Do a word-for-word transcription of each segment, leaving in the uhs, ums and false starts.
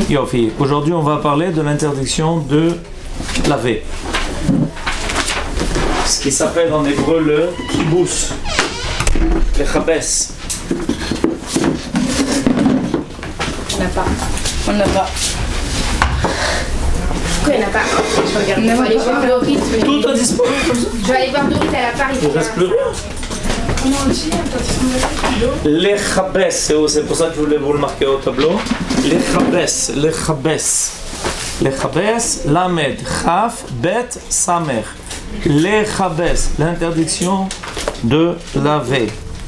Yofi. Aujourd'hui, on va parler de l'interdiction de laver. Ce qui s'appelle en hébreu le kibous, le chabès. On n'a pas. On n'a pas. Pourquoi il n'y en a pas? Je regarde. On va aller voir Dorit. Mais... Tout a disparu comme ça. Je vais aller voir Dorit à la part. Il ne reste plus rien. Les chabès, c'est pour ça que je voulais vous le marquer au tableau. Les chabès, les chabès. Les chabès, lamed, chaf, bet, samer. Les chabès, l'interdiction de laver.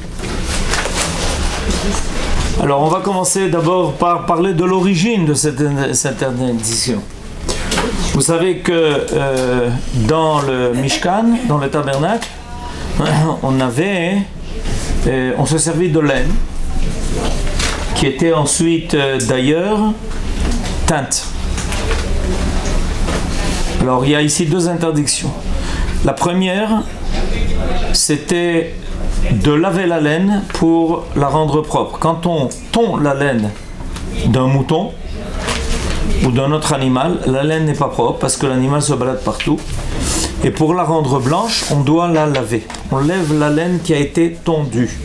Alors on va commencer d'abord par parler de l'origine de cette, cette interdiction. Vous savez que euh, dans le Mishkan, dans le tabernacle, on avait, euh, on se servait de laine, qui était ensuite euh, d'ailleurs teinte. Alors il y a ici deux interdictions. La première, c'était de laver la laine pour la rendre propre. Quand on tond la laine d'un mouton ou d'un autre animal, la laine n'est pas propre parce que l'animal se balade partout. Et pour la rendre blanche, on doit la laver. On lève la laine qui a été tondue.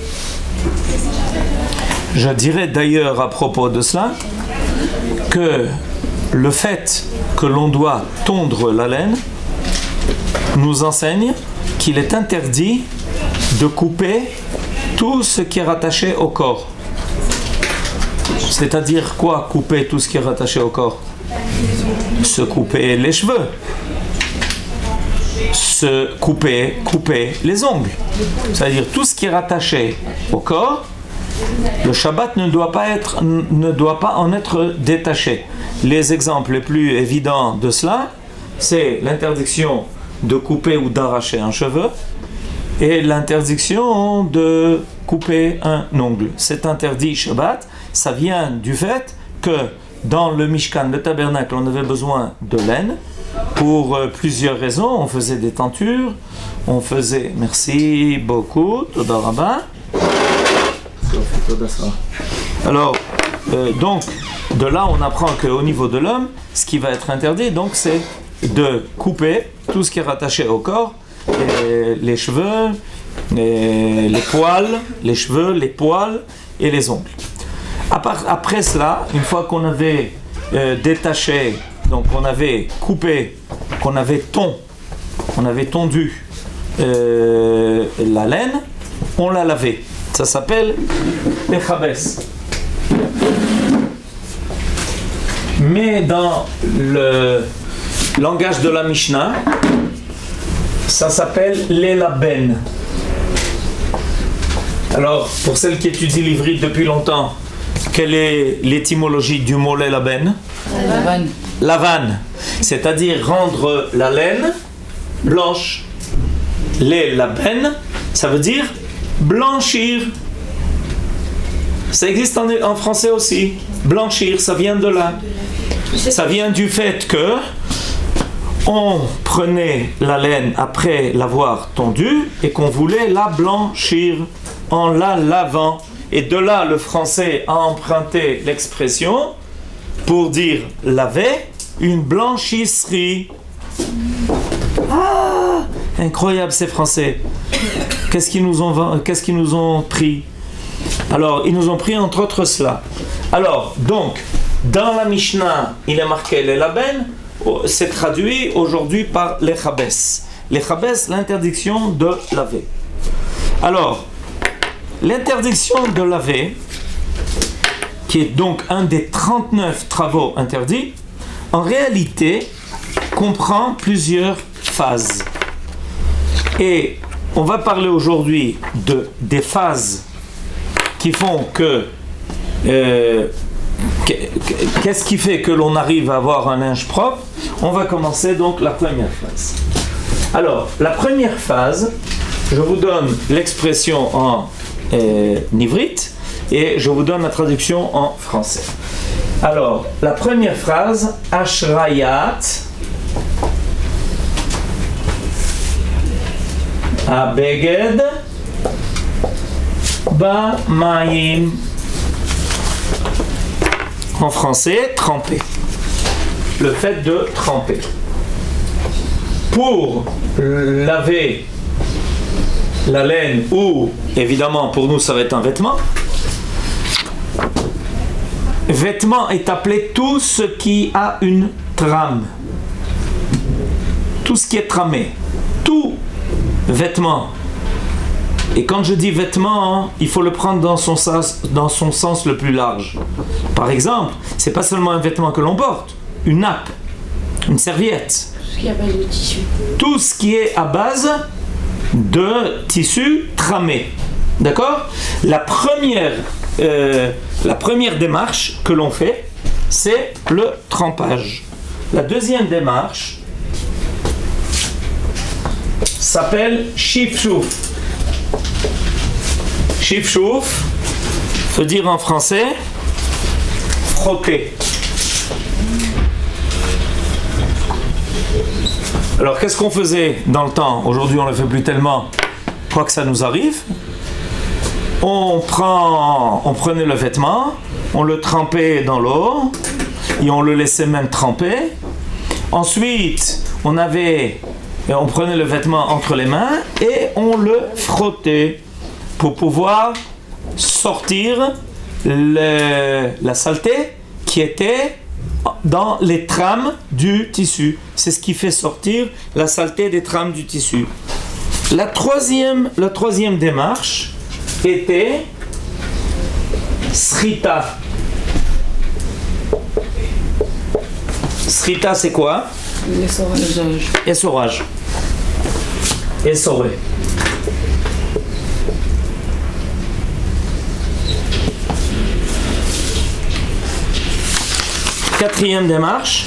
Je dirais d'ailleurs à propos de cela que le fait que l'on doit tondre la laine nous enseigne qu'il est interdit de couper tout ce qui est rattaché au corps. C'est-à-dire quoi, couper tout ce qui est rattaché au corps? Se couper les cheveux, se couper, couper les ongles. C'est-à-dire tout ce qui est rattaché au corps, le Shabbat ne doit pas être, ne doit pas en être détaché. Les exemples les plus évidents de cela, c'est l'interdiction de couper ou d'arracher un cheveu et l'interdiction de couper un ongle. C'est interdit Shabbat. Ça vient du fait que dans le Mishkan, le tabernacle, on avait besoin de laine pour euh, plusieurs raisons. On faisait des tentures, on faisait, merci beaucoup, Toda Rabba. Alors, euh, donc, de là, on apprend qu'au niveau de l'homme, ce qui va être interdit, donc, c'est de couper tout ce qui est rattaché au corps, les, les cheveux, les, les poils, les cheveux, les poils et les ongles. Après cela, une fois qu'on avait euh, détaché, donc on avait coupé, qu'on avait tond, on avait tondu euh, la laine, on l'a lavée. Ça s'appelle les chabès. Mais dans le langage de la Mishnah, ça s'appelle l'elaben. Alors, pour celles qui étudient l'ivrit depuis longtemps, quelle est l'étymologie du mot l'elaben? Lavan. Lavan, c'est-à-dire rendre la laine blanche. L'elaben, ça veut dire blanchir. Ça existe en, en français aussi. Blanchir, ça vient de là. Ça vient du fait que on prenait la laine après l'avoir tondue et qu'on voulait la blanchir en la lavant. Et de là, le français a emprunté l'expression pour dire laver, une blanchisserie. Ah, incroyable ces Français. Qu'est-ce qu'ils nous ont, qu'est-ce qu'ils nous ont pris? Alors, ils nous ont pris entre autres cela. Alors, donc, dans la Mishnah, il est marqué les laben, c'est traduit aujourd'hui par les chabès. Les chabès, l'interdiction de laver. Alors, l'interdiction de laver, qui est donc un des trente-neuf travaux interdits, en réalité comprend plusieurs phases. Et on va parler aujourd'hui de, des phases qui font que... Euh, qu'est-ce qui fait que l'on arrive à avoir un linge propre? On va commencer donc la première phase. Alors, la première phase, je vous donne l'expression en euh, nivrite et je vous donne la traduction en français. Alors, la première phrase, Ashrayat, Abeged, Ba Maim. En français, tremper. Le fait de tremper. Pour laver la laine, ou évidemment pour nous ça va être un vêtement. Vêtement est appelé tout ce qui a une trame. Tout ce qui est tramé. Tout vêtement. Et quand je dis vêtement, hein, il faut le prendre dans son sens, dans son sens le plus large. Par exemple, c'est pas seulement un vêtement que l'on porte, une nappe, une serviette. Tout ce qui est à base de tissu. Tout ce qui est à base de tissu tramé. D'accord ? La première, euh, la première démarche que l'on fait, c'est le trempage. La deuxième démarche s'appelle shifshuf. Shifshuf veut dire en français frotter. Alors qu'est-ce qu'on faisait dans le temps? Aujourd'hui on ne le fait plus tellement, quoi que ça nous arrive. On, prend, on prenait le vêtement, on le trempait dans l'eau et on le laissait même tremper. Ensuite on avait, on prenait le vêtement entre les mains et on le frottait pour pouvoir sortir le, la saleté qui était dans les trames du tissu. C'est ce qui fait sortir la saleté des trames du tissu. La troisième, la troisième démarche était srita. Srita, c'est quoi? L'essorage. Essorage. Essorer. Quatrième démarche.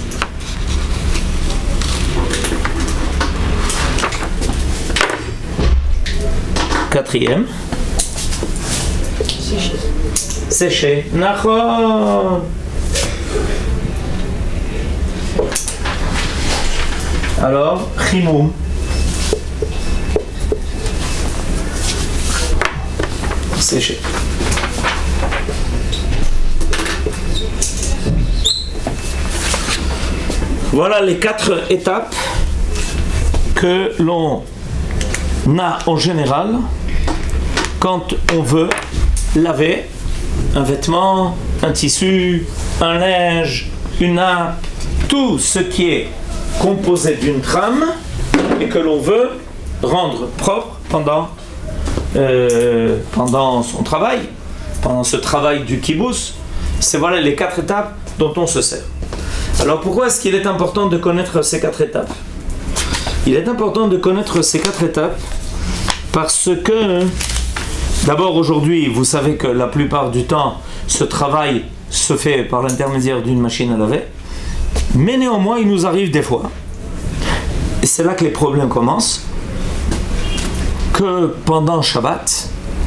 Quatrième. Sécher. Sécher. Nachon. Alors, chimoum. Sécher. Voilà les quatre étapes que l'on a en général quand on veut laver un vêtement, un tissu, un linge, une nappe, tout ce qui est composé d'une trame et que l'on veut rendre propre pendant, euh, pendant son travail, pendant ce travail du kibbutz. C'est voilà les quatre étapes dont on se sert. Alors pourquoi est-ce qu'il est important de connaître ces quatre étapes? Il est important de connaître ces quatre étapes parce que d'abord aujourd'hui vous savez que la plupart du temps ce travail se fait par l'intermédiaire d'une machine à laver, mais néanmoins il nous arrive des fois, et c'est là que les problèmes commencent, que pendant Shabbat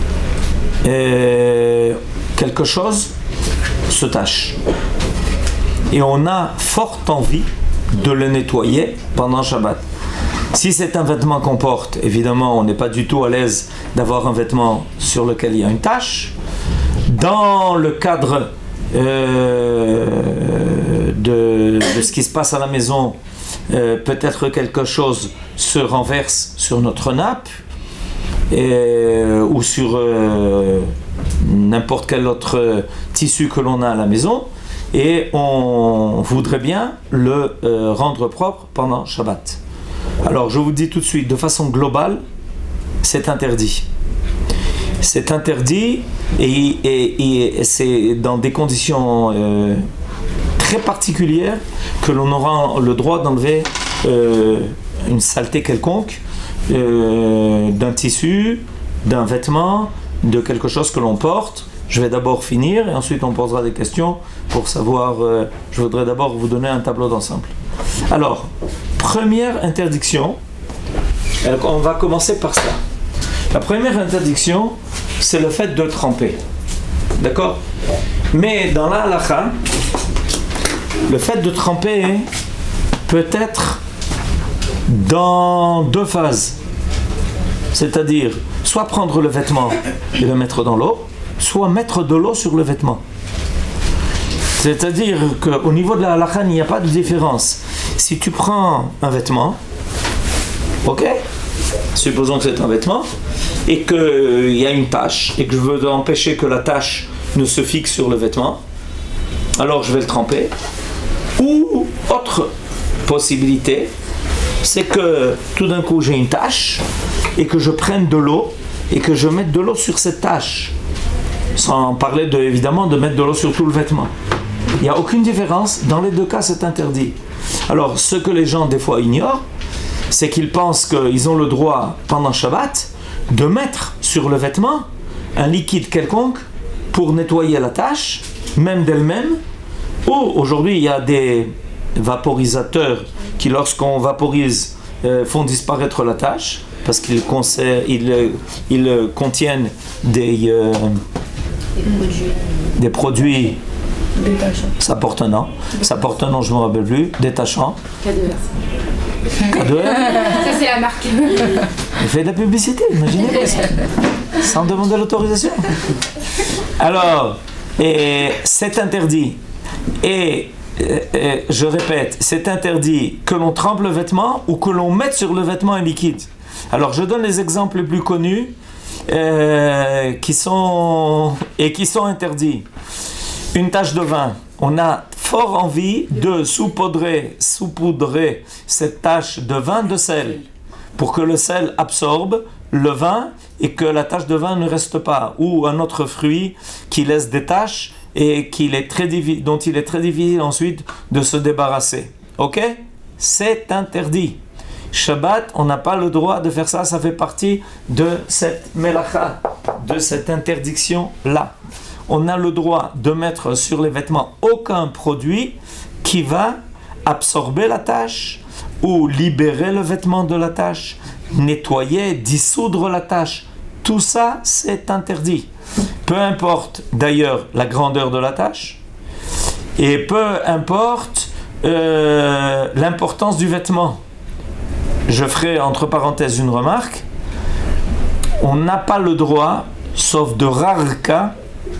euh, quelque chose se tâche. Et on a fort envie de le nettoyer pendant Shabbat. Si c'est un vêtement qu'on porte, évidemment, on n'est pas du tout à l'aise d'avoir un vêtement sur lequel il y a une tache. Dans le cadre euh, de, de ce qui se passe à la maison, euh, peut-être quelque chose se renverse sur notre nappe et, ou sur euh, n'importe quel autre tissu que l'on a à la maison. Et on voudrait bien le euh, rendre propre pendant Shabbat. Alors je vous dis tout de suite, de façon globale, c'est interdit. C'est interdit et, et, et c'est dans des conditions euh, très particulières que l'on aura le droit d'enlever euh, une saleté quelconque euh, d'un tissu, d'un vêtement, de quelque chose que l'on porte. Je vais d'abord finir et ensuite on posera des questions pour savoir, euh, je voudrais d'abord vous donner un tableau d'ensemble. Alors, première interdiction, on va commencer par ça. La première interdiction, c'est le fait de tremper. D'accord? Mais dans la halakha, le fait de tremper peut être dans deux phases. C'est-à-dire, soit prendre le vêtement et le mettre dans l'eau, soit mettre de l'eau sur le vêtement. C'est-à-dire qu'au niveau de la halakha, il n'y a pas de différence. Si tu prends un vêtement, ok, supposons que c'est un vêtement, et qu'il euh, y a une tache, et que je veux empêcher que la tache ne se fixe sur le vêtement, alors je vais le tremper. Ou autre possibilité, c'est que tout d'un coup j'ai une tache, et que je prenne de l'eau, et que je mette de l'eau sur cette tache. Sans parler de, évidemment de mettre de l'eau sur tout le vêtement. Il n'y a aucune différence, dans les deux cas c'est interdit. Alors ce que les gens des fois ignorent, c'est qu'ils pensent qu'ils ont le droit pendant Shabbat de mettre sur le vêtement un liquide quelconque pour nettoyer la tache, même d'elle-même, ou aujourd'hui il y a des vaporisateurs qui lorsqu'on vaporise euh, font disparaître la tache parce qu'ils ils, ils contiennent des... Euh, Des produits. Des produits. Détachants. Ça porte un nom. Ça porte un nom, je ne me rappelle plus. Détachant. K deux R. K deux R. Ça, c'est la marque. Il fait de la publicité, imaginez-vous ça. Sans demander l'autorisation. Alors, et c'est interdit. Et, et je répète, c'est interdit que l'on trempe le vêtement ou que l'on mette sur le vêtement un liquide. Alors, je donne les exemples les plus connus. Euh, qui sont et qui sont interdits. Une tache de vin, on a fort envie de saupoudrer, saupoudrer cette tache de vin de sel pour que le sel absorbe le vin et que la tache de vin ne reste pas, ou un autre fruit qui laisse des taches et qu'il est très dont il est très difficile ensuite de se débarrasser. Ok? C'est interdit. Shabbat, on n'a pas le droit de faire ça, ça fait partie de cette melacha, de cette interdiction-là. On a le droit de mettre sur les vêtements aucun produit qui va absorber la tache ou libérer le vêtement de la tache, nettoyer, dissoudre la tache. Tout ça, c'est interdit. Peu importe d'ailleurs la grandeur de la tache et peu importe euh, l'importance du vêtement. Je ferai entre parenthèses une remarque. On n'a pas le droit, sauf de rares cas,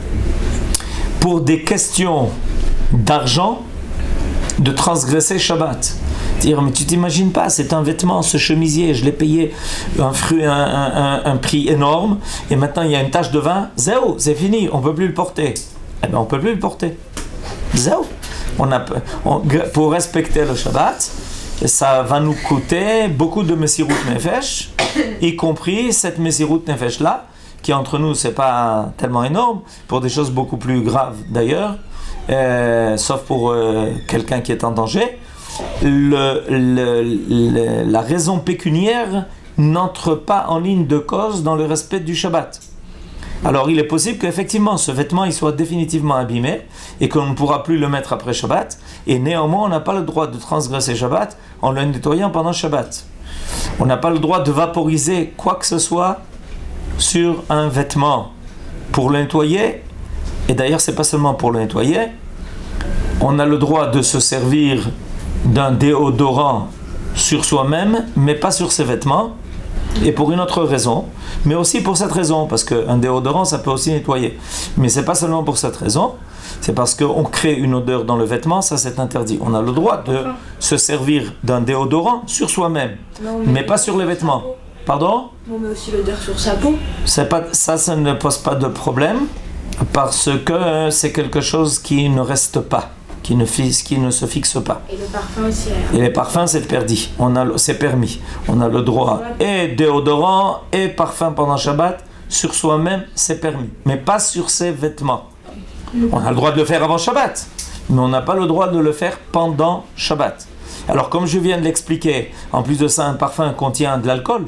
pour des questions d'argent, de transgresser Shabbat. Dire, mais tu t'imagines pas, c'est un vêtement, ce chemisier, je l'ai payé un, fruit, un, un, un, un prix énorme, et maintenant il y a une tache de vin, zéro, c'est fini, on ne peut plus le porter. Eh bien, on ne peut plus le porter. Zéro. On a, on, pour respecter le Shabbat, ça va nous coûter beaucoup de Messirut Nefesh, y compris cette Messirut Nefesh là, qui entre nous c'est pas tellement énorme, pour des choses beaucoup plus graves d'ailleurs, euh, sauf pour euh, quelqu'un qui est en danger. Le, le, le, la raison pécuniaire n'entre pas en ligne de cause dans le respect du Shabbat. Alors il est possible qu'effectivement ce vêtement il soit définitivement abîmé et qu'on ne pourra plus le mettre après Shabbat, et néanmoins on n'a pas le droit de transgresser Shabbat en le nettoyant pendant Shabbat. On n'a pas le droit de vaporiser quoi que ce soit sur un vêtement pour le nettoyer, et d'ailleurs c'est pas seulement pour le nettoyer, on a le droit de se servir d'un déodorant sur soi-même mais pas sur ses vêtements. Et pour une autre raison, mais aussi pour cette raison, parce qu'un déodorant ça peut aussi nettoyer, mais c'est pas seulement pour cette raison, c'est parce qu'on crée une odeur dans le vêtement, ça c'est interdit. On a le droit de se servir d'un déodorant sur soi-même, mais pas sur les vêtements. Pardon ? On met aussi l'odeur sur sa peau. C'est pas, ça, ça ne pose pas de problème, parce que c'est quelque chose qui ne reste pas. Qui ne, qui ne se fixe pas. Et le parfum aussi. Et les parfums, c'est permis. On a, c'est permis. On a le droit et déodorant et parfum pendant Shabbat. Sur soi-même, c'est permis. Mais pas sur ses vêtements. On a le droit de le faire avant Shabbat. Mais on n'a pas le droit de le faire pendant Shabbat. Alors, comme je viens de l'expliquer, en plus de ça, un parfum contient de l'alcool.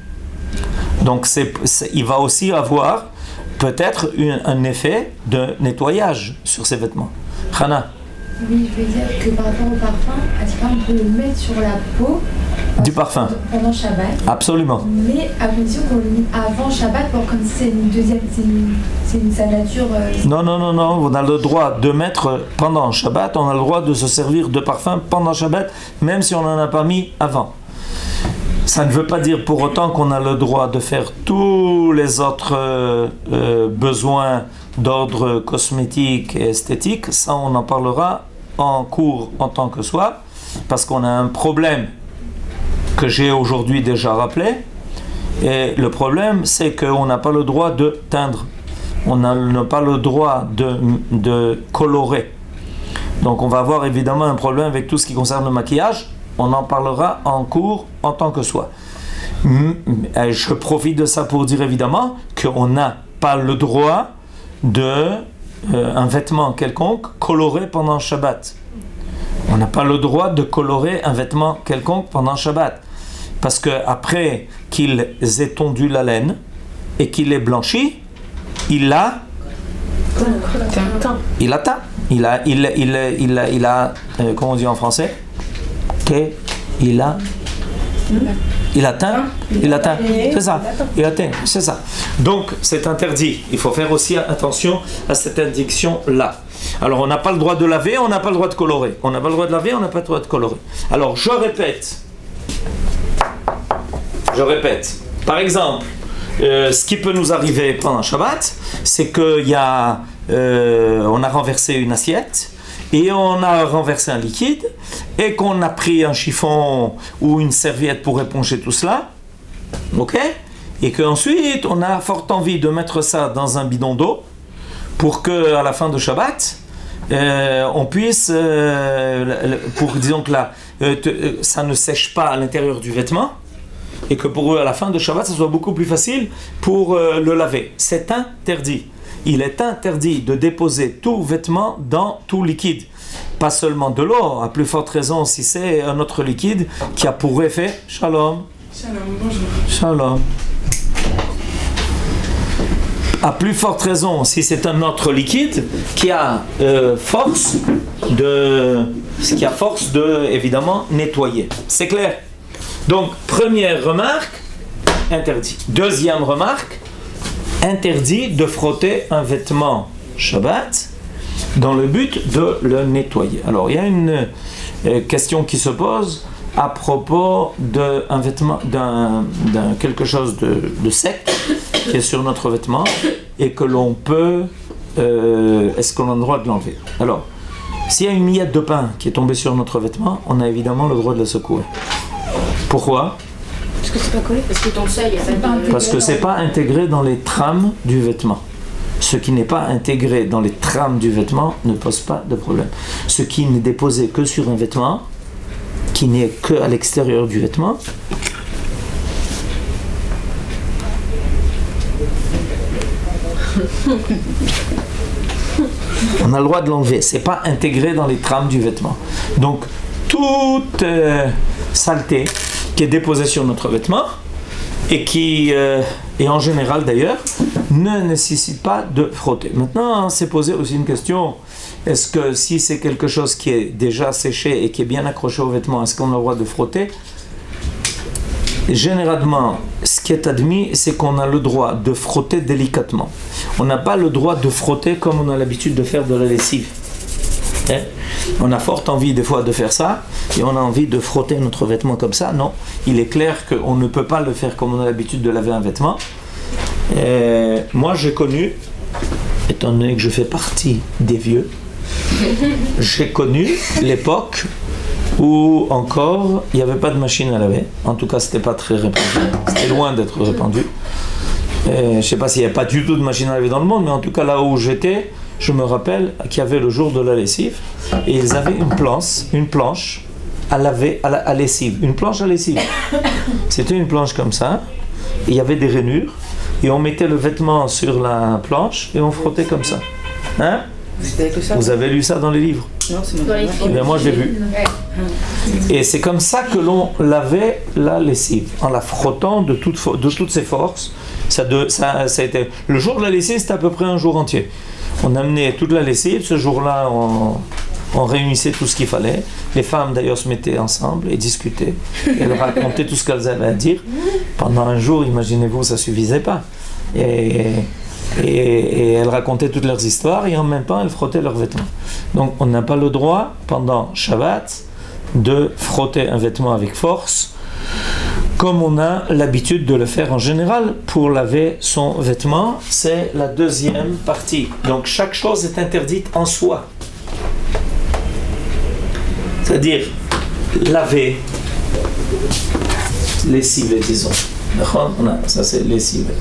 Donc, c'est, c'est, il va aussi avoir peut-être une, un effet de nettoyage sur ses vêtements. Khana. Oui, je veux dire que par rapport au parfum, à ce on peut le mettre sur la peau du parfum pendant Shabbat. Absolument. Mais à condition qu'on le mette avant Shabbat, pour comme si c'est une deuxième, c'est une, c'est une sa nature. Euh... Non, non, non, non. On a le droit de mettre pendant Shabbat. On a le droit de se servir de parfum pendant Shabbat, même si on n'en a pas mis avant. Ça ne veut pas dire pour autant qu'on a le droit de faire tous les autres euh, euh, besoins d'ordre cosmétique et esthétique. Ça, on en parlera en cours en tant que soi, parce qu'on a un problème que j'ai aujourd'hui déjà rappelé. Et le problème, c'est qu'on n'a pas le droit de teindre. On n'a pas le droit de, de colorer. Donc on va avoir évidemment un problème avec tout ce qui concerne le maquillage. On en parlera en cours en tant que soi. Je profite de ça pour dire évidemment qu'on n'a pas le droit de euh, un vêtement quelconque coloré pendant Shabbat. On n'a pas le droit de colorer un vêtement quelconque pendant Shabbat. Parce qu'après qu'ils aient tondu la laine et qu'il ait blanchi, il a il a teint. Il a, il, il, il, a, il a, euh, comment on dit en français? Que il a, il a teint, il a teint, c'est ça, il a teint, c'est ça. Donc c'est interdit. Il faut faire aussi attention à cette interdiction-là. Alors on n'a pas le droit de laver, on n'a pas le droit de colorer. On n'a pas le droit de laver, on n'a pas le droit de colorer. Alors je répète, je répète. Par exemple, euh, ce qui peut nous arriver pendant Shabbat, c'est qu'il y a Euh, on a renversé une assiette et on a renversé un liquide et qu'on a pris un chiffon ou une serviette pour éponger tout cela, ok, et qu'ensuite on a fort envie de mettre ça dans un bidon d'eau pour que à la fin de Shabbat euh, on puisse euh, pour disons que là euh, te, ça ne sèche pas à l'intérieur du vêtement et que pour eux à la fin de Shabbat ça soit beaucoup plus facile pour euh, le laver. C'est interdit. Il est interdit de déposer tout vêtement dans tout liquide. Pas seulement de l'eau, à plus forte raison si c'est un autre liquide qui a pour effet, shalom, Shalom, bonjour. Shalom. À plus forte raison si c'est un autre liquide qui a euh, force de, qui a force de évidemment nettoyer. C'est clair. Donc première remarque, interdit. Deuxième remarque, interdit de frotter un vêtement Shabbat dans le but de le nettoyer. Alors il y a une euh, question qui se pose à propos d'un vêtement, d'un, d'un quelque chose de, de sec qui est sur notre vêtement et que l'on peut, euh, est-ce qu'on a le droit de l'enlever? Alors, s'il y a une miette de pain qui est tombée sur notre vêtement, on a évidemment le droit de la secouer. Pourquoi? Parce que c'est pas collé. Parce que dans le seuil, il n'y a pas de... Parce que c'est pas intégré dans les trames du vêtement. Ce qui n'est pas intégré dans les trames du vêtement ne pose pas de problème. Ce qui n'est déposé que sur un vêtement, qui n'est que à l'extérieur du vêtement, on a le droit de l'enlever. C'est pas intégré dans les trames du vêtement. Donc toute euh, saleté qui est déposée sur notre vêtement et qui, euh, et en général d'ailleurs, ne nécessite pas de frotter. Maintenant, c'est posé aussi une question, est-ce que si c'est quelque chose qui est déjà séché et qui est bien accroché au vêtement, est-ce qu'on a le droit de frotter? Généralement, ce qui est admis, c'est qu'on a le droit de frotter délicatement. On n'a pas le droit de frotter comme on a l'habitude de faire de la lessive. Hein? On a fort envie des fois de faire ça et on a envie de frotter notre vêtement comme ça. Non, il est clair qu'on ne peut pas le faire comme on a l'habitude de laver un vêtement. Et moi j'ai connu, étant donné que je fais partie des vieux, j'ai connu l'époque où encore il n'y avait pas de machine à laver. En tout cas c'était pas très répandu, c'était loin d'être répandu. Et je ne sais pas s'il n'y avait pas du tout de machine à laver dans le monde, mais en tout cas là où j'étais, je me rappelle qu'il y avait le jour de la lessive et ils avaient une planche, une planche à laver, à, la, à lessive, une planche à lessive. C'était une planche comme ça, et il y avait des rainures et on mettait le vêtement sur la planche et on frottait comme ça. Hein? Vous avez lu ça dans les livres? Non, c'est Dans les Eh films. bien, moi je l'ai vu. Et c'est comme ça que l'on lavait la lessive, en la frottant de, toute fo- de toutes ses forces. Ça, de, ça, ça a été... Le jour de la lessive, c'était à peu près un jour entier. On amenait toute la lessive, ce jour-là, on, on réunissait tout ce qu'il fallait. Les femmes d'ailleurs se mettaient ensemble et discutaient. Elles racontaient tout ce qu'elles avaient à dire. Pendant un jour, imaginez-vous, ça ne suffisait pas. Et, et, et elles racontaient toutes leurs histoires et en même temps, elles frottaient leurs vêtements. Donc on n'a pas le droit, pendant Shabbat, de frotter un vêtement avec force comme on a l'habitude de le faire en général pour laver son vêtement. C'est la deuxième partie. Donc chaque chose est interdite en soi. C'est-à-dire laver, lessiver, disons. Ça c'est lessiver.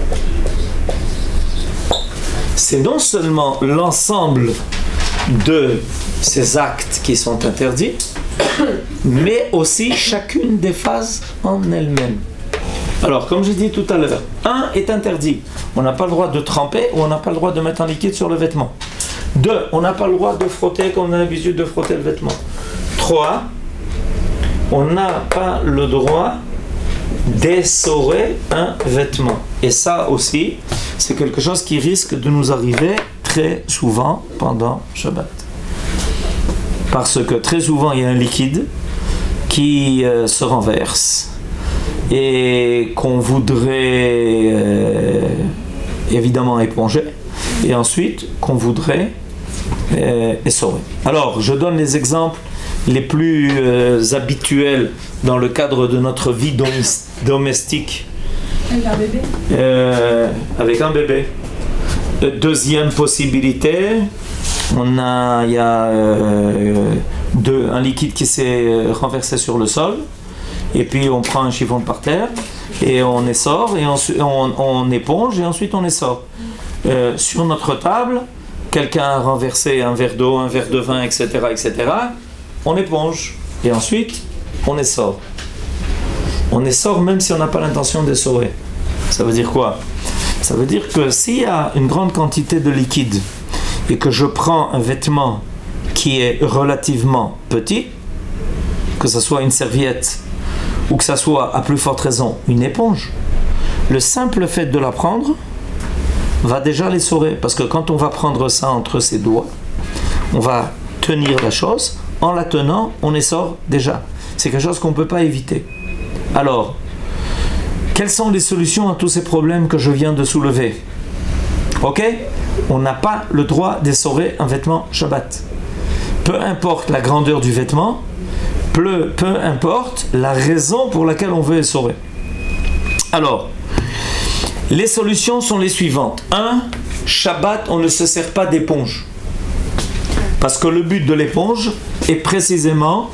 C'est non seulement l'ensemble de ces actes qui sont interdits, mais aussi chacune des phases en elle-même. Alors, comme j'ai dit tout à l'heure, un est interdit. On n'a pas le droit de tremper ou on n'a pas le droit de mettre un liquide sur le vêtement. Deux, on n'a pas le droit de frotter comme on a l'habitude de frotter le vêtement. Trois, on n'a pas le droit d'essorer un vêtement. Et ça aussi, c'est quelque chose qui risque de nous arriver très souvent pendant Shabbat. Parce que très souvent, il y a un liquide qui euh, se renverse et qu'on voudrait euh, évidemment éponger et ensuite qu'on voudrait euh, essorer. Alors, je donne les exemples les plus euh, habituels dans le cadre de notre vie domis- domestique. Avec un bébé Euh, avec un bébé. Deuxième possibilité, on a, il y a euh, deux, un liquide qui s'est renversé sur le sol, et puis on prend un chiffon par terre, et on essore, et ensuite on, on éponge, et ensuite on essore. Euh, sur notre table, quelqu'un a renversé un verre d'eau, un verre de vin, et cetera, et cetera. On éponge, et ensuite on essore. On essore même si on n'a pas l'intention d'essorer. Ça veut dire quoi? Ça veut dire que s'il y a une grande quantité de liquide et que je prends un vêtement qui est relativement petit, que ce soit une serviette ou que ce soit à plus forte raison une éponge, le simple fait de la prendre va déjà l'essorer. Parce que quand on va prendre ça entre ses doigts, on va tenir la chose. En la tenant, on essore déjà. C'est quelque chose qu'on ne peut pas éviter. Alors, quelles sont les solutions à tous ces problèmes que je viens de soulever? Ok? On n'a pas le droit d'essorer un vêtement Shabbat. Peu importe la grandeur du vêtement, peu, peu importe la raison pour laquelle on veut essorer. Alors, les solutions sont les suivantes. Un, Shabbat, on ne se sert pas d'éponge. Parce que le but de l'éponge est précisément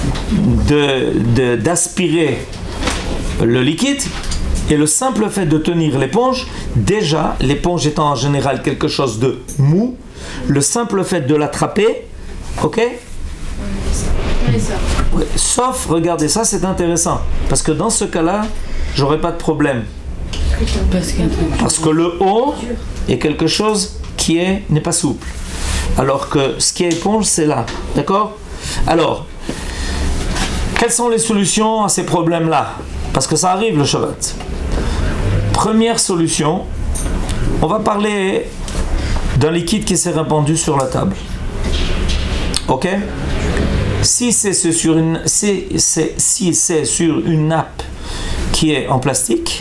de, de, d'aspirer le liquide, et le simple fait de tenir l'éponge, déjà, l'éponge étant en général quelque chose de mou, le simple fait de l'attraper, ok? Ouais, sauf, regardez, ça c'est intéressant, parce que dans ce cas-là, j'aurais pas de problème. Parce que le haut est quelque chose qui est, n'est pas souple. Alors que ce qui est éponge, c'est là. D'accord? Alors, quelles sont les solutions à ces problèmes-là? Parce que ça arrive le Shabbat. Première solution, on va parler d'un liquide qui s'est répandu sur la table. Ok? Si c'est sur une, si c'est, si c'est sur une nappe qui est en plastique,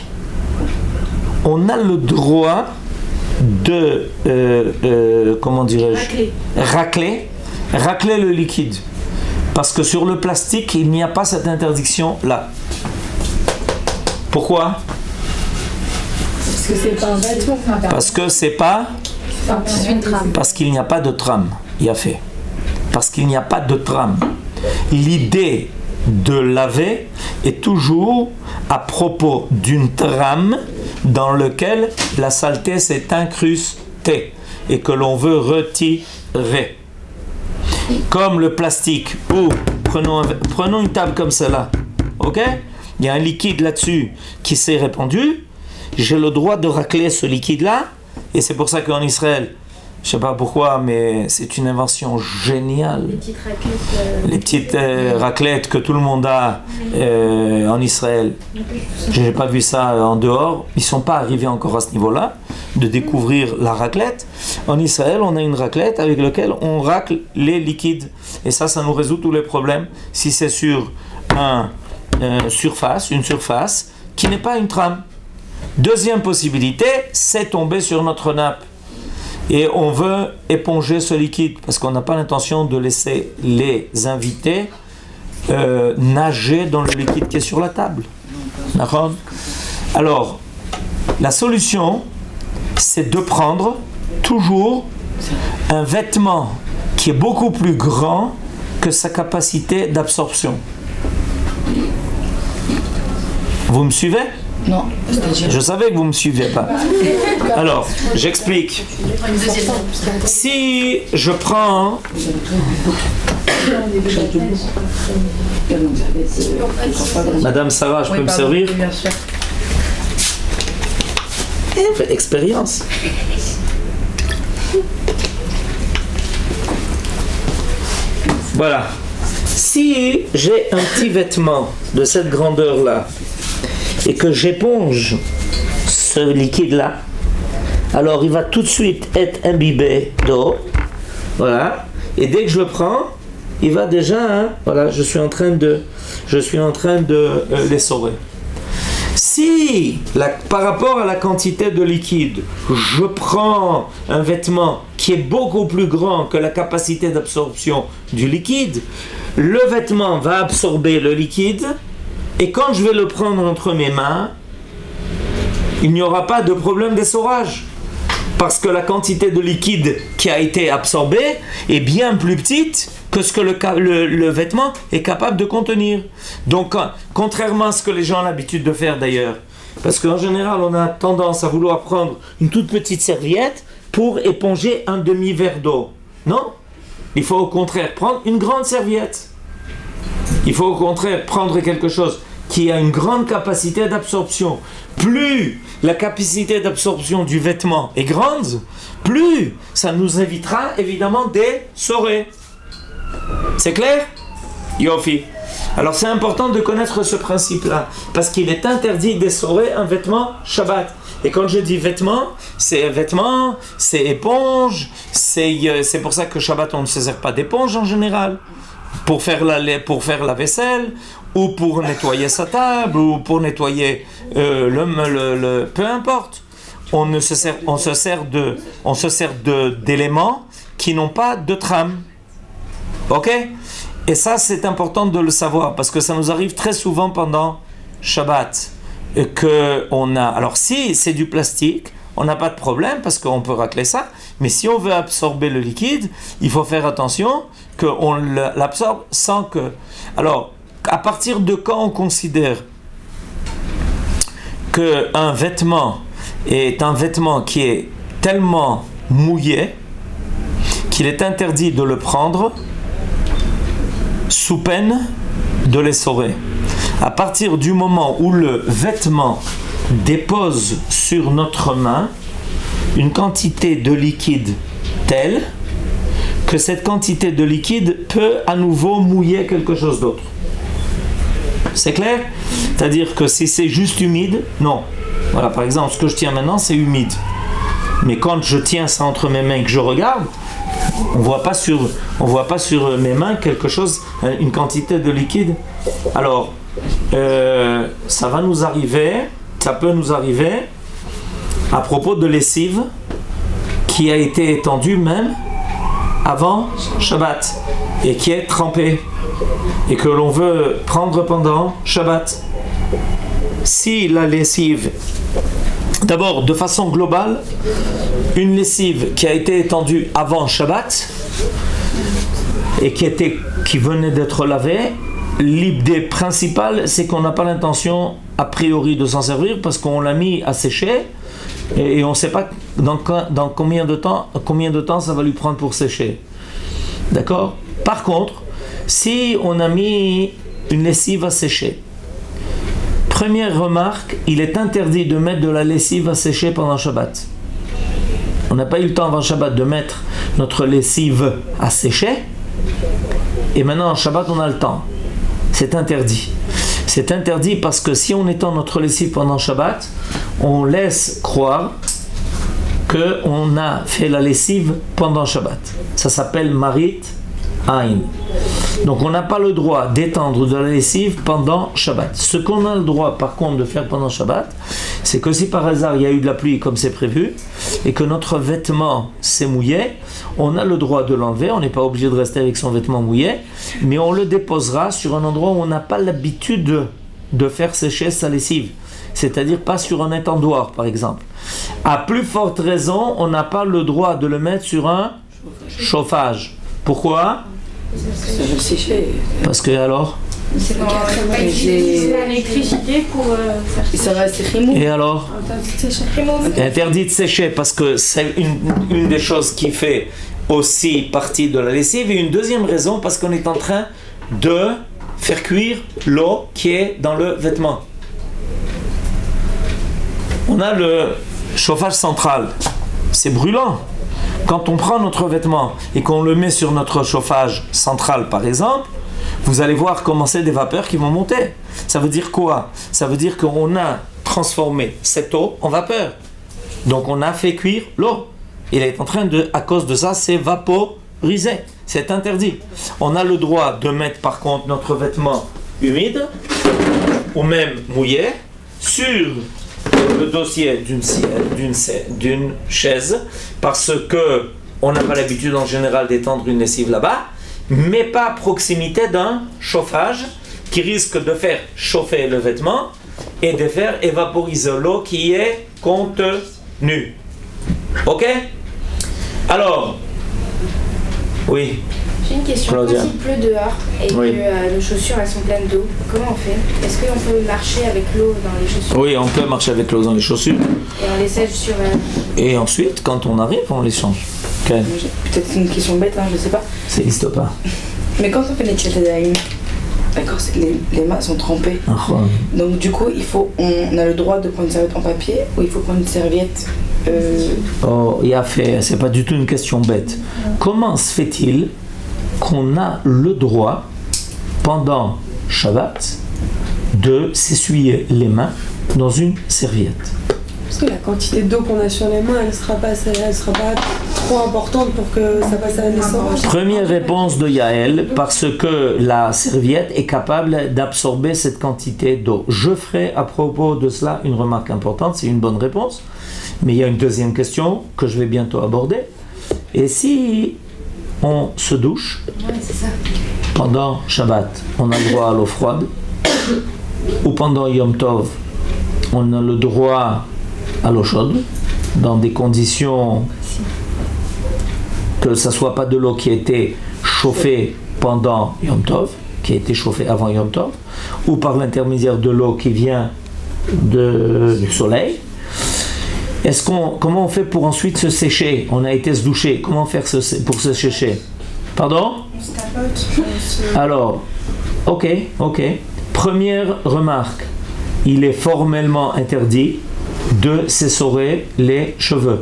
on a le droit de, euh, euh, comment dirais-je, Racler. racler, racler le liquide. Parce que sur le plastique, il n'y a pas cette interdiction-là. Pourquoi? Parce que c'est pas un vêtement. Parce que c'est pas... C'est une trame. Parce qu'il n'y a pas de trame. Il y a fait. Parce qu'il n'y a pas de trame. L'idée de laver est toujours à propos d'une trame dans laquelle la saleté s'est incrustée et que l'on veut retirer. Comme le plastique, ou prenons, un, prenons une table comme celle-là, ok? Il y a un liquide là-dessus qui s'est répandu, j'ai le droit de racler ce liquide-là, et c'est pour ça qu'en Israël, je ne sais pas pourquoi, mais c'est une invention géniale. Les petites raclettes. Euh... Les petites euh, raclettes que tout le monde a euh, en Israël. Je n'ai pas vu ça en dehors. Ils ne sont pas arrivés encore à ce niveau-là, de découvrir la raclette. En Israël, on a une raclette avec laquelle on racle les liquides. Et ça, ça nous résout tous les problèmes. Si c'est sur un, euh, surface, une surface qui n'est pas une trame. Deuxième possibilité, c'est tomber sur notre nappe. Et on veut éponger ce liquide parce qu'on n'a pas l'intention de laisser les invités euh, nager dans le liquide qui est sur la table. D'accord? Alors, la solution, c'est de prendre toujours un vêtement qui est beaucoup plus grand que sa capacité d'absorption. Vous me suivez? Non, c'est-à-dire... Je savais que vous ne me suivez pas. Alors, j'explique. Si je prends... Madame Sarah, je peux Oui, me pardon, servir? bien sûr. Eh, expérience. Voilà. Si j'ai un petit vêtement de cette grandeur-là et que j'éponge ce liquide-là, alors il va tout de suite être imbibé d'eau. Voilà. Et dès que je le prends, il va déjà, hein, voilà, je suis en train de, je suis en train de euh, l'essorer. Si, la, par rapport à la quantité de liquide, je prends un vêtement qui est beaucoup plus grand que la capacité d'absorption du liquide, le vêtement va absorber le liquide et quand je vais le prendre entre mes mains, il n'y aura pas de problème d'essorage. Parce que la quantité de liquide qui a été absorbée est bien plus petite que ce que le, le, le vêtement est capable de contenir. Donc, contrairement à ce que les gens ont l'habitude de faire d'ailleurs, parce qu'en général, on a tendance à vouloir prendre une toute petite serviette pour éponger un demi-verre d'eau. Non, il faut au contraire prendre une grande serviette. Il faut au contraire prendre quelque chose qui a une grande capacité d'absorption. Plus la capacité d'absorption du vêtement est grande, plus ça nous évitera évidemment d'essorer. C'est clair? Yofi. Alors c'est important de connaître ce principe-là, parce qu'il est interdit d'essorer un vêtement Shabbat. Et quand je dis vêtement, c'est vêtement, c'est éponge, c'est, c'est pour ça que Shabbat on ne se sert pas d'éponge en général, pour faire la, pour faire la vaisselle, ou pour nettoyer sa table, ou pour nettoyer euh, le, le, le... peu importe. On, ne se sert, on se sert de, on se sert de, d'éléments qui n'ont pas de trame. Ok? Et ça, c'est important de le savoir, parce que ça nous arrive très souvent pendant Shabbat. Que on a... Alors, si c'est du plastique, on n'a pas de problème, parce qu'on peut racler ça. Mais si on veut absorber le liquide, il faut faire attention qu'on l'absorbe sans que... Alors, à partir de quand on considère qu'un vêtement est un vêtement qui est tellement mouillé qu'il est interdit de le prendre sous peine de l'essorer? À partir du moment où le vêtement dépose sur notre main une quantité de liquide telle que cette quantité de liquide peut à nouveau mouiller quelque chose d'autre. C'est clair? C'est-à-dire que si c'est juste humide, non. Voilà, par exemple, ce que je tiens maintenant, c'est humide. Mais quand je tiens ça entre mes mains et que je regarde, on voit pas sur, on voit pas sur mes mains quelque chose, une quantité de liquide. Alors, euh, ça va nous arriver, ça peut nous arriver à propos de lessive qui a été étendue même avant Shabbat et qui est trempée et que l'on veut prendre pendant Shabbat. Si la lessive, d'abord de façon globale, une lessive qui a été étendue avant Shabbat et qui, était, qui venait d'être lavée, l'idée principale c'est qu'on n'a pas l'intention a priori de s'en servir parce qu'on l'a mis à sécher et, et on ne sait pas dans, dans combien de temps, combien de temps ça va lui prendre pour sécher. D'accord? Par contre, si on a mis une lessive à sécher, première remarque, il est interdit de mettre de la lessive à sécher pendant Shabbat. On n'a pas eu le temps avant Shabbat de mettre notre lessive à sécher et maintenant en Shabbat on a le temps. C'est interdit. C'est interdit parce que si on étend notre lessive pendant Shabbat, on laisse croire qu'on a fait la lessive pendant Shabbat. Ça s'appelle Marit Ain. Donc on n'a pas le droit d'étendre de la lessive pendant Shabbat. Ce qu'on a le droit par contre de faire pendant Shabbat, c'est que si par hasard il y a eu de la pluie comme c'est prévu et que notre vêtement s'est mouillé, on a le droit de l'enlever, on n'est pas obligé de rester avec son vêtement mouillé, mais on le déposera sur un endroit où on n'a pas l'habitude de faire sécher sa lessive. C'est-à-dire pas sur un étendoir, par exemple. À plus forte raison, on n'a pas le droit de le mettre sur un chauffage. Pourquoi? Ça va sécher. Parce que alors? C'est Non, pas pas utiliser l'électricité pour euh, faire Et ça va sécher. Et alors? Interdit de sécher parce que c'est une, une des choses qui fait aussi partie de la lessive. Et une deuxième raison parce qu'on est en train de faire cuire l'eau qui est dans le vêtement. On a le chauffage central. C'est brûlant. Quand on prend notre vêtement et qu'on le met sur notre chauffage central par exemple, vous allez voir commencer des vapeurs qui vont monter. Ça veut dire quoi? Ça veut dire qu'on a transformé cette eau en vapeur. Donc on a fait cuire l'eau. Il est en train de, à cause de ça, c'est vaporisé. C'est interdit. On a le droit de mettre par contre notre vêtement humide ou même mouillé sur le dossier d'une, d'une, d'une chaise parce que on n'a pas l'habitude en général d'étendre une lessive là-bas, mais pas à proximité d'un chauffage qui risque de faire chauffer le vêtement et de faire évaporiser l'eau qui est contenue. Ok? Alors, oui. J'ai une question. Claudia. Quand il pleut dehors et Oui. que euh, nos chaussures elles sont pleines d'eau, comment on fait? Est-ce qu'on peut marcher avec l'eau dans les chaussures Oui, on peut marcher avec l'eau dans les chaussures. et on les sèche sur euh, Et ensuite, quand on arrive, on les change. Ok? Peut-être une question bête, hein, je sais pas. Ça n'existe pas. Mais quand on fait les tchatadaïm, d'accord, c'est que les, les mains sont trempées. Ah, Donc du coup, il faut, on a le droit de prendre une serviette en papier ou il faut prendre une serviette euh... Oh, il a fait, c'est pas du tout une question bête. Comment se fait-il qu'on a le droit, pendant Shabbat, de s'essuyer les mains dans une serviette? Parce que la quantité d'eau qu'on a sur les mains, elle sera pas, elle sera pas trop importante pour que ça passe à la naissance. Première réponse de Yael, parce que la serviette est capable d'absorber cette quantité d'eau. Je ferai à propos de cela une remarque importante, c'est une bonne réponse, mais il y a une deuxième question que je vais bientôt aborder. Et si on se douche Ouais, c'est ça. pendant Shabbat, on a le droit à l'eau froide, ou pendant Yom Tov, on a le droit à l'eau chaude, dans des conditions que ce ne soit pas de l'eau qui a été chauffée pendant Yom Tov, qui a été chauffée avant Yom Tov, ou par l'intermédiaire de l'eau qui vient de, du soleil. Est-ce qu'on, comment on fait pour ensuite se sécher? On a été se doucher, comment faire se, pour se sécher? Pardon? On se tapote, on se- Alors, ok, ok. Première remarque, il est formellement interdit de s'essorer les cheveux.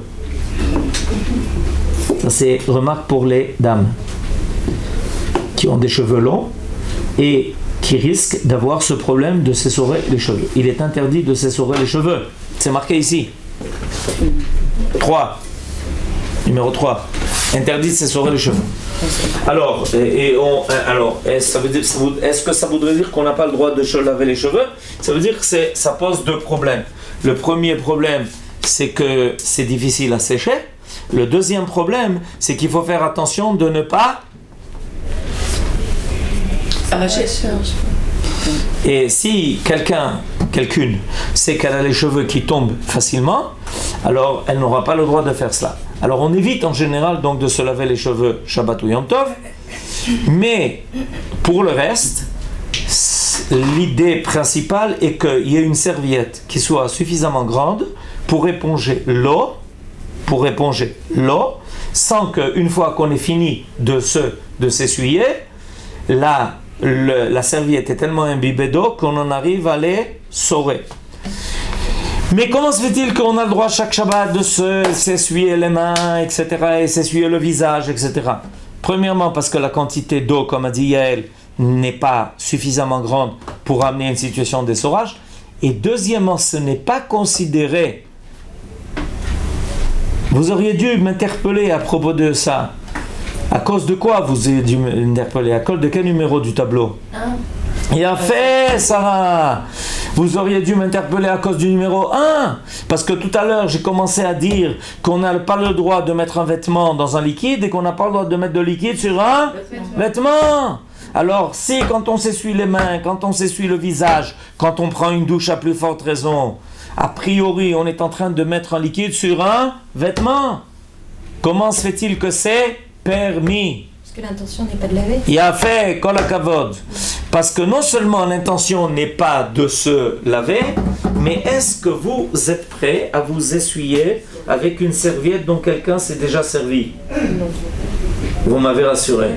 Ça c'est remarque pour les dames qui ont des cheveux longs et qui risquent d'avoir ce problème de s'essorer les cheveux. Il est interdit de s'essorer les cheveux. C'est marqué ici. trois. Numéro trois. Interdit de s'essorer les cheveux. Alors, et, et on, alors est-ce, ça veut dire, ça veut- est-ce que ça voudrait dire qu'on n'a pas le droit de se laver les cheveux? Ça veut dire que c'est, ça pose deux problèmes. Le premier problème, c'est que c'est difficile à sécher. Le deuxième problème, c'est qu'il faut faire attention de ne pas... arracher. Et si quelqu'un, quelqu'une, sait qu'elle a les cheveux qui tombent facilement, alors elle n'aura pas le droit de faire cela. Alors on évite en général donc de se laver les cheveux Shabbat ou Yom Tov, mais pour le reste, l'idée principale est qu'il y ait une serviette qui soit suffisamment grande pour éponger l'eau, pour éponger l'eau, sans qu'une fois qu'on ait fini de, se, de s'essuyer, la, le, la serviette est tellement imbibée d'eau qu'on en arrive à les saurer. Mais comment se fait-il qu'on a le droit chaque Shabbat de se, s'essuyer les mains, et cetera, et s'essuyer le visage, et cetera. Premièrement, parce que la quantité d'eau, comme a dit Yael, n'est pas suffisamment grande pour amener une situation d'essorage. Et deuxièmement, ce n'est pas considéré. Vous auriez dû m'interpeller à propos de ça. À cause de quoi vous avez dû m'interpeller? À cause de quel numéro du tableau? Il a fait, Sarah. Vous auriez dû m'interpeller à cause du numéro un. Parce que tout à l'heure, j'ai commencé à dire qu'on n'a pas le droit de mettre un vêtement dans un liquide et qu'on n'a pas le droit de mettre de liquide sur un vêtement. Alors, si quand on s'essuie les mains, quand on s'essuie le visage, quand on prend une douche à plus forte raison, a priori, on est en train de mettre un liquide sur un vêtement, comment se fait-il que c'est permis? Parce que l'intention n'est pas de laver. Il a fait kol hakavod. Parce que non seulement l'intention n'est pas de se laver, mais est-ce que vous êtes prêt à vous essuyer avec une serviette dont quelqu'un s'est déjà servi? Vous m'avez rassuré.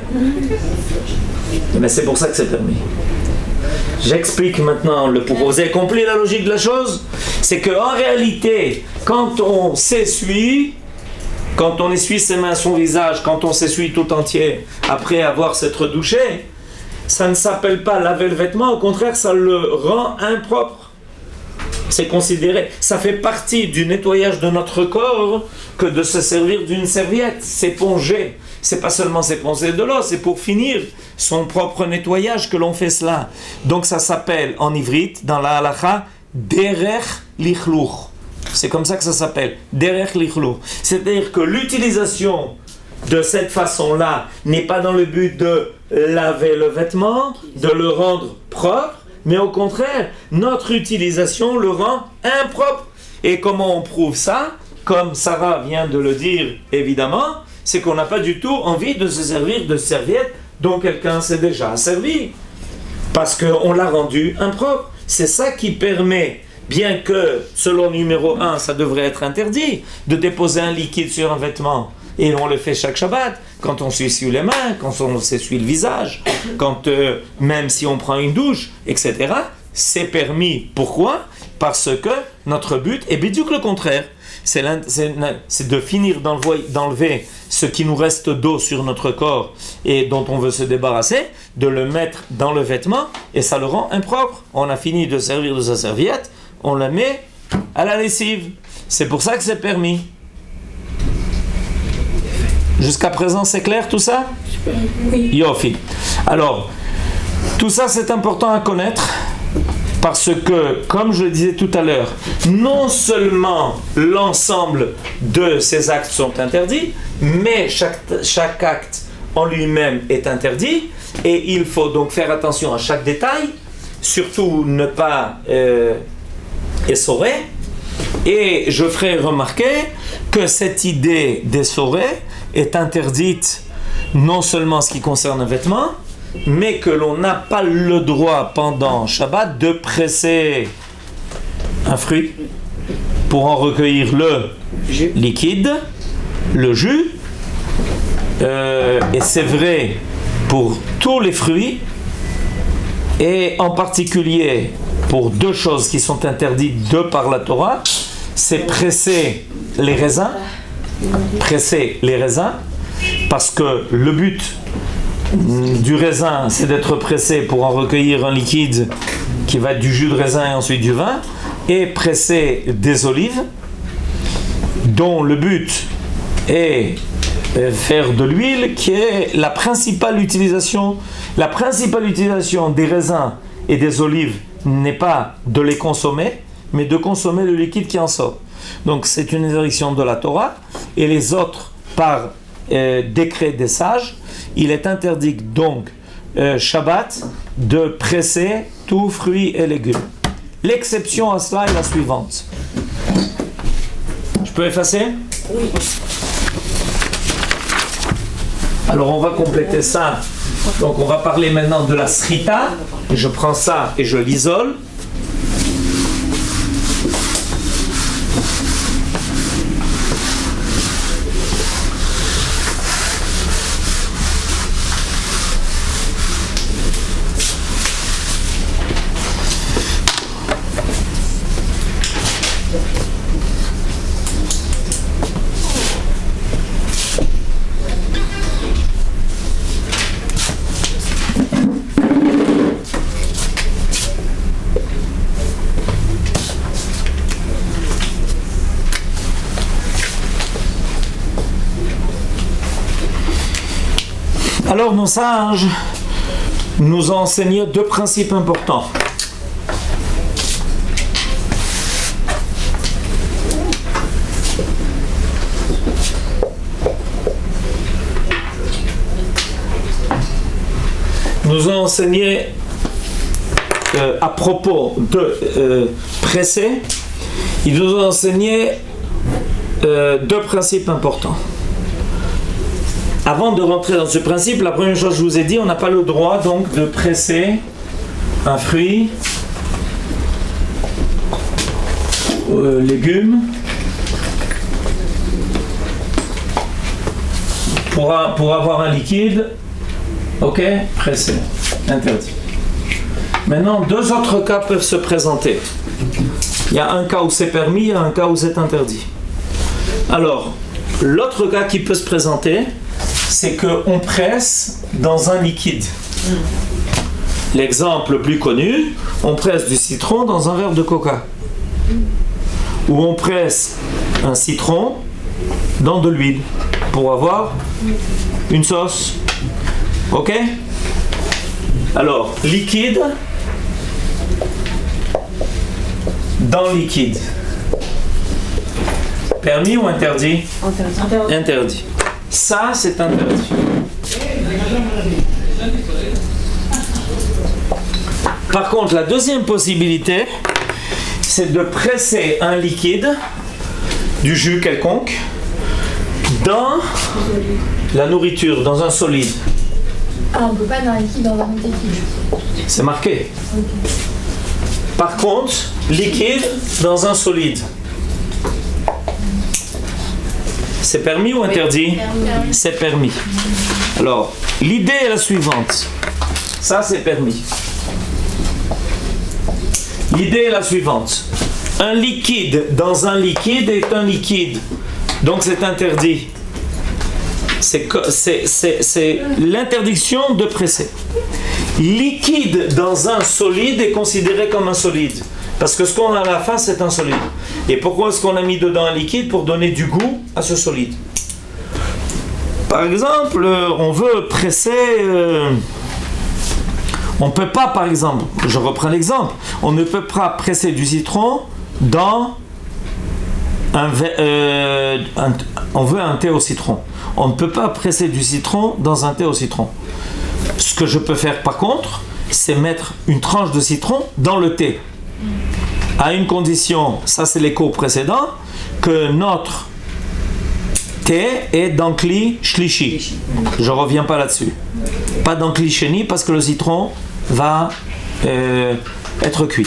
Mais c'est pour ça que c'est permis. J'explique maintenant le pourquoi. Vous avez compris la logique de la chose? C'est qu'en réalité, quand on s'essuie, quand on essuie ses mains, son visage, quand on s'essuie tout entier après avoir s'être douché, ça ne s'appelle pas laver le vêtement, au contraire, ça le rend impropre. C'est considéré, ça fait partie du nettoyage de notre corps que de se servir d'une serviette, s'éponger. C'est pas seulement s'éponger de l'eau, c'est pour finir son propre nettoyage que l'on fait cela. Donc ça s'appelle en ivrite, dans la halakha, derech lichluch. C'est comme ça que ça s'appelle, derech lichluch. C'est-à-dire que l'utilisation de cette façon-là n'est pas dans le but de laver le vêtement, de le rendre propre, mais au contraire, notre utilisation le rend impropre. Et comment on prouve ça? Comme Sarah vient de le dire, évidemment, c'est qu'on n'a pas du tout envie de se servir de serviettes dont quelqu'un s'est déjà servi. Parce qu'on l'a rendu impropre. C'est ça qui permet, bien que, selon numéro un, ça devrait être interdit, de déposer un liquide sur un vêtement. Et on le fait chaque Shabbat, quand on s'essuie les mains, quand on s'essuie le visage, quand euh, même si on prend une douche, et cetera. C'est permis. Pourquoi? Parce que notre but est bidiouk le contraire. C'est, c'est, c'est de finir d'enlever, d'enlever ce qui nous reste d'eau sur notre corps et dont on veut se débarrasser, de le mettre dans le vêtement et ça le rend impropre. On a fini de servir de sa serviette, on la met à la lessive. C'est pour ça que c'est permis. Jusqu'à présent, c'est clair tout ça? Oui. Yofi. Alors, tout ça c'est important à connaître parce que, comme je le disais tout à l'heure, non seulement l'ensemble de ces actes sont interdits, mais chaque, chaque acte en lui-même est interdit et il faut donc faire attention à chaque détail, surtout ne pas euh, essorer. Et je ferai remarquer que cette idée d'essorer est interdite non seulement en ce qui concerne un vêtement, mais que l'on n'a pas le droit pendant Shabbat de presser un fruit pour en recueillir le liquide, le jus. Euh, et c'est vrai pour tous les fruits, et en particulier pour deux choses qui sont interdites de par la Torah, c'est presser les raisins, presser les raisins, parce que le but du raisin, c'est d'être pressé pour en recueillir un liquide qui va être du jus de raisin et ensuite du vin, et presser des olives, dont le but est de faire de l'huile, qui est la principale utilisation. La principale utilisation des raisins et des olives n'est pas de les consommer, mais de consommer le liquide qui en sort. Donc c'est une interdiction de la Torah, et les autres par euh, décret des sages, il est interdit donc euh, Shabbat de presser tous fruits et légumes. L'exception à cela est la suivante. Je peux effacer? Oui. Alors on va compléter ça. Donc on va parler maintenant de la srita. Je prends ça et je l'isole. Alors nos sages nous ont enseigné deux principes importants. nous ont enseigné euh, à propos de euh, presser, ils nous ont enseigné euh, deux principes importants. Avant de rentrer dans ce principe, la première chose que je vous ai dit, on n'a pas le droit donc de presser un fruit, euh, légumes, pour, a, pour avoir un liquide, ok, pressé, interdit. Maintenant, deux autres cas peuvent se présenter. Il y a un cas où c'est permis, il y a un cas où c'est interdit. Alors, l'autre cas qui peut se présenter, c'est qu'on presse dans un liquide. L'exemple le plus connu, on presse du citron dans un verre de coca. Ou on presse un citron dans de l'huile pour avoir une sauce. Ok? Alors, liquide dans liquide. Permis ou interdit? Interdit. Interdit. Ça, c'est interdit. Par contre, la deuxième possibilité, c'est de presser un liquide, du jus quelconque, dans la nourriture, dans un solide. Ah, on ne peut pas dans un liquide, dans un liquide. C'est marqué. Okay. Par contre, liquide dans un solide. C'est permis ou interdit? Permis. C'est permis. Alors, l'idée est la suivante. Ça, c'est permis. L'idée est la suivante. Un liquide dans un liquide est un liquide. Donc, c'est interdit. C'est l'interdiction de presser. Liquide dans un solide est considéré comme un solide. Parce que ce qu'on a à la fin, c'est un solide. Et pourquoi est-ce qu'on a mis dedans un liquide? Pour donner du goût à ce solide. Par exemple, on veut presser... Euh, on ne peut pas, par exemple, je reprends l'exemple, on ne peut pas presser du citron dans un, euh, un... On veut un thé au citron. On ne peut pas presser du citron dans un thé au citron. Ce que je peux faire, par contre, c'est mettre une tranche de citron dans le thé. À une condition, ça c'est les cours précédents, que notre thé est d'ankli shlishi. Je reviens pas là-dessus. Pas d'ankli sheni parce que le citron va euh, être cuit.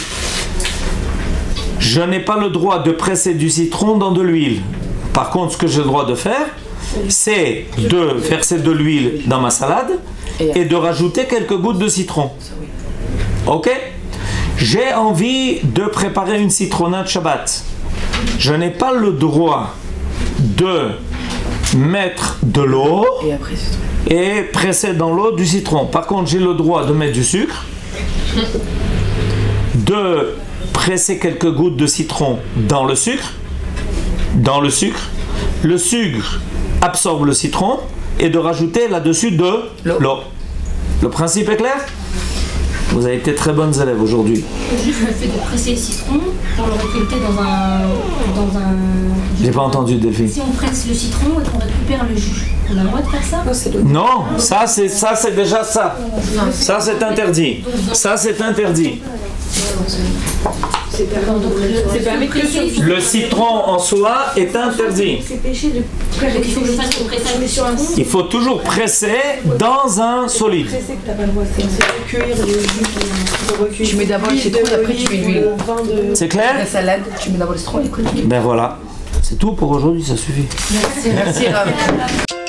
Je n'ai pas le droit de presser du citron dans de l'huile. Par contre, ce que j'ai le droit de faire, c'est de verser de l'huile dans ma salade et de rajouter quelques gouttes de citron. Ok? J'ai envie de préparer une citronnade Shabbat. Je n'ai pas le droit de mettre de l'eau et presser dans l'eau du citron. Par contre, j'ai le droit de mettre du sucre, de presser quelques gouttes de citron dans le sucre, dans le sucre. Le sucre absorbe le citron et de rajouter là-dessus de l'eau. Le principe est clair? Vous avez été très bonnes élèves aujourd'hui. Juste le fait de presser le citron pour le récolter dans un... Dans un... J'ai pas entendu, Delphine. Si on presse le citron et qu'on récupère le jus, on a le droit de faire ça? Non, ça c'est ça c'est déjà ça. Ça c'est interdit. Ça c'est interdit. C'est permis que sur... Le citron en soi est interdit. C'est péché de Donc il faut que je fasse le pressage du citron. Il faut toujours presser dans un solide. Presser que t'as pas le droit, c'est recueillir le jus. Tu mets d'abord le citron et après tu mets l'huile. C'est clair? La salade, tu mets d'abord le citron et après l'huile. Ben voilà. C'est tout pour aujourd'hui, ça suffit. Merci. Merci Rav.